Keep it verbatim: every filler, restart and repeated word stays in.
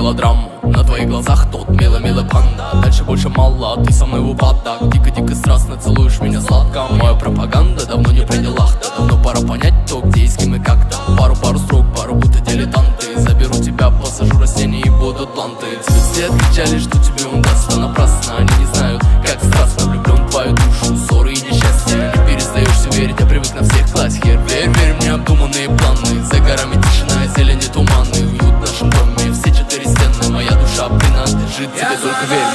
мелодраму. На твоих глазах тот милый-милый панда. Дальше больше мало, ты со мной в упадок. Дико-дико страстно целуешь меня сладко. Моя пропаганда давно не при делах-то. Давно пора понять, кто где и с кем и как-то. Пару-пару строк, пару будто дилетанты. Заберу тебя, посажу растения и будут планты. Все отвечали, что тебе удастся напрасно. Они не знают, как страстно влюблен в твою душу. Ссоры и несчастья, не перестаешься верить. Я привык на всех класть хер. Верь, верь мне, обдуманные планы. За горами тишина и зелень и туманы. Уют в нашем доме, все четыре стены. Моя душа принадлежит тебе, только верь.